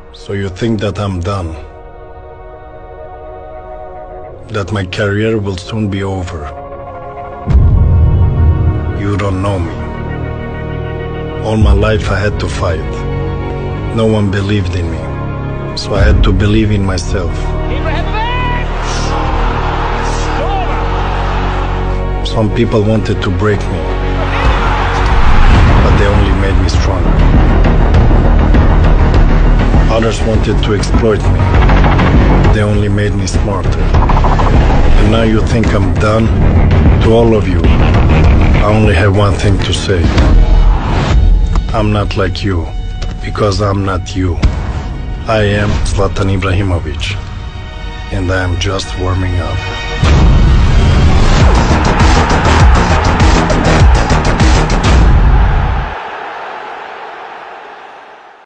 So you think that I'm done? That my career will soon be over? You don't know me. All my life I had to fight. No one believed in me, so I had to believe in myself. Some people wanted to break me, but they only made me stronger. Others wanted to exploit me. They only made me smarter. And now you think I'm done? To all of you, I only have one thing to say. I'm not like you, because I'm not you. I am Zlatan Ibrahimovic, and I am just warming up.